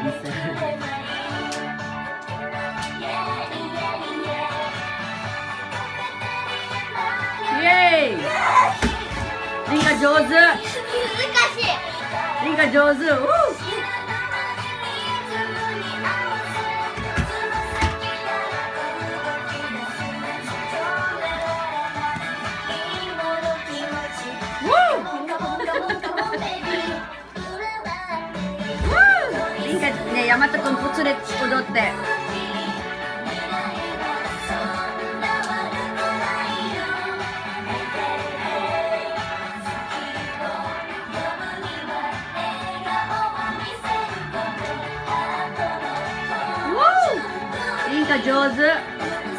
イエーイ。リンカ上手。 難しい。 リンカ上手。リンカね、ヤマト君ぽつれ踊って。リンカ上手。